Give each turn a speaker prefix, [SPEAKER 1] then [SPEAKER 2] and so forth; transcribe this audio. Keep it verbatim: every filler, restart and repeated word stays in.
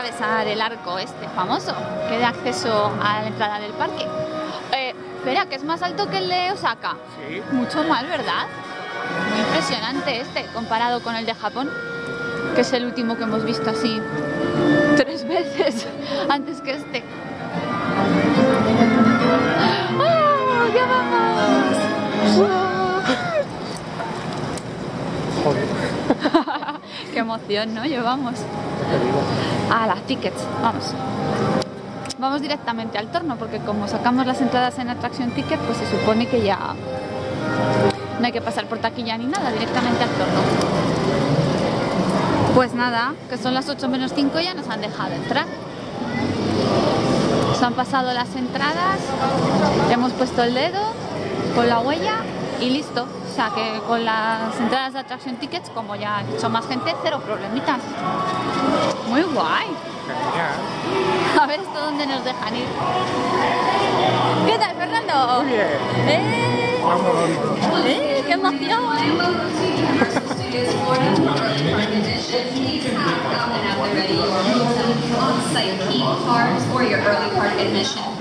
[SPEAKER 1] atravesar el arco este famoso que da acceso a la entrada del parque. Eh, espera, que es más alto que el de Osaka.
[SPEAKER 2] Sí.
[SPEAKER 1] Mucho más, ¿verdad? Muy impresionante este, comparado con el de Japón, que es el último que hemos visto así tres veces antes que este. ¡Oh, ya vamos!
[SPEAKER 2] Joder.
[SPEAKER 1] ¡Qué emoción, ¿no? Llevamos a las tickets, vamos. Vamos directamente al torno, porque como sacamos las entradas en Attraction Ticket, pues se supone que ya no hay que pasar por taquilla ni nada, directamente al torno. Pues nada, que son las ocho menos cinco, ya nos han dejado entrar. Nos han pasado las entradas, hemos puesto el dedo con la huella y listo. O sea que con las entradas de Attraction Tickets, como ya han hecho más gente, cero problemitas. Muy guay.
[SPEAKER 2] Genial.
[SPEAKER 1] A ver esto dónde nos dejan ir. ¿Qué tal, Fernando?
[SPEAKER 2] Muy bien.
[SPEAKER 1] ¡Eh!
[SPEAKER 2] Vamos, vamos.
[SPEAKER 1] ¡Eh! ¡Qué emoción!
[SPEAKER 3] On-site key cards or your early card admission.